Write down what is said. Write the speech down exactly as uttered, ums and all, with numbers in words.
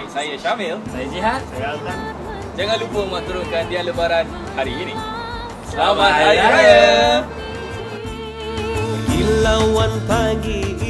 Hai, saya Syamil. Saya Jihad. Saya Azlan. Jangan lupa mengaturkan dia lebaran hari ini. Selamat Hari Raya. Raya. Kilauan pagi